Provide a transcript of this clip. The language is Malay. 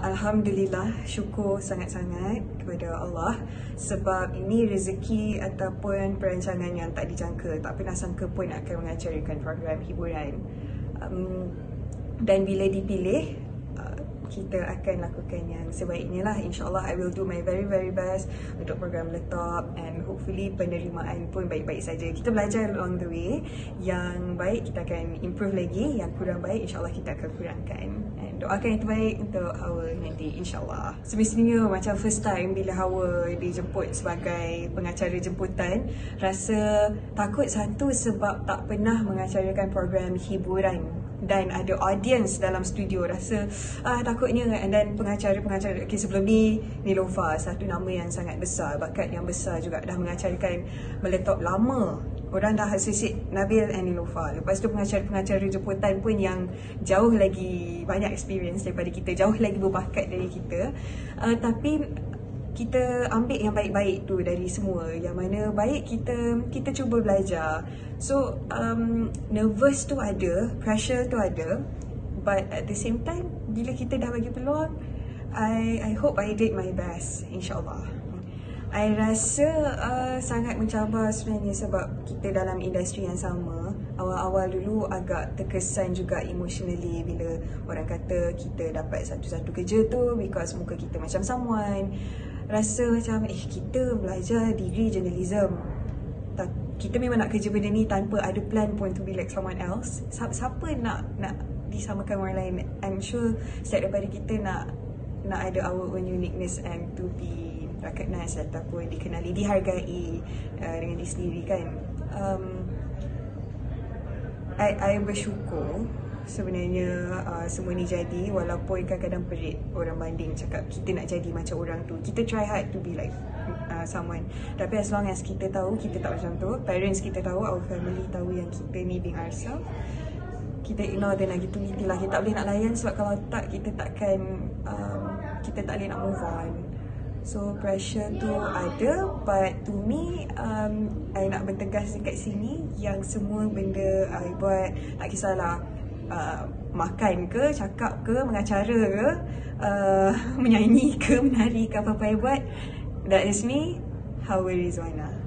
Alhamdulillah, syukur sangat-sangat kepada Allah sebab ini rezeki ataupun perancangan yang tak dijangka. Tak pernah sangka pun akan mengacarakan program hiburan. Dan bila dipilih, kita akan lakukan yang sebaiknya lah. InsyaAllah I will do my very best untuk program MeleTOP, and hopefully penerimaan pun baik-baik saja. Kita belajar along the way. Yang baik kita akan improve lagi, yang kurang baik insyaAllah kita akan kurangkan. And doakan yang terbaik untuk Hawa nanti insyaAllah. Semestinya macam first time bila Hawa dijemput sebagai pengacara jemputan, rasa takut satu sebab tak pernah mengacarakan program hiburan dan ada audience dalam studio, rasa takutnya. And then pengacara-pengacara sebelum ni Neelofa, satu nama yang sangat besar, bakat yang besar juga, dah mengacarakan MeleTOP lama. Orang dah associate Nabil and Neelofa. Lepas tu pengacara-pengacara jemputan pun yang jauh lagi banyak experience daripada kita, jauh lagi berbakat dari kita. Tapi kita ambil yang baik-baik tu dari semua. Yang mana baik kita cuba belajar. So nervous tu ada, pressure tu ada, but at the same time bila kita dah bagi peluang, I hope I did my best, insyaAllah. I rasa sangat mencabar sebenarnya sebab kita dalam industri yang sama. Awal-awal dulu agak terkesan juga emotionally bila orang kata kita dapat satu-satu kerja tu because muka kita macam someone. Rasa macam kita belajar degree journalism, kita memang nak kerja benda ni tanpa ada plan pun to be like someone else. Siapa nak disamakan orang lain? I'm sure setiap daripada kita nak ada our own uniqueness and to be recognized ataupun dikenali, dihargai dengan diri sendiri kan. I bersyukur sebenarnya semua ni jadi, walaupun kadang-kadang perit orang banding cakap kita nak jadi macam orang tu. Kita try hard to be like someone, tapi as long as kita tahu kita tak macam tu, parents kita tahu, our family tahu yang kita ni being ourselves, kita ignore the negativity lah. Kita tak boleh nak layan sebab kalau tak kita takkan kita tak boleh nak move on. So pressure tu ada, but to me I nak bertegas dekat sini yang semua benda I buat, tak kisahlah makan ke, cakap ke, mengacara ke, menyanyi ke, menari ke, apa-apa I buat, that is me, Hawa Rizwana.